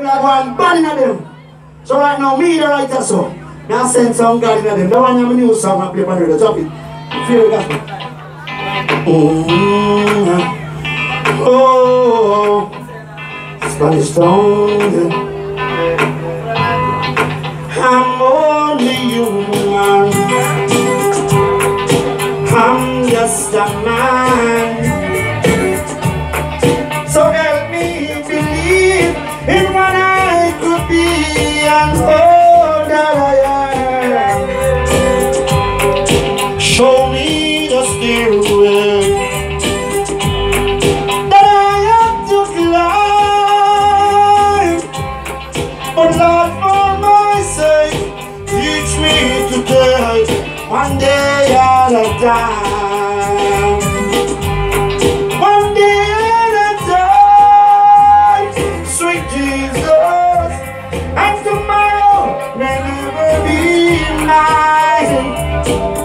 are going bad in them. So right now, me the writer song. Now send some God in them. The one have a new song I play for the top it. Feel the gospel. Oh, Spanish tongue. I'm only human. I'm just a man. So help me believe in what I could be and all that I am. Show me the stairway that I have to climb. But Lord, for my sake, teach me today, one day at a time. One day at a time, sweet Jesus, and tomorrow may never be mine.